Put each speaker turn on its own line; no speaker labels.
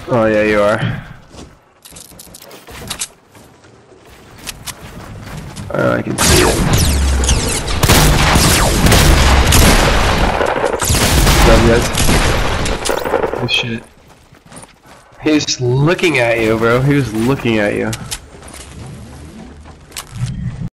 Oh yeah, you are. I can see it. What's up, guys? Oh shit. He's looking at you, bro. He was looking at you.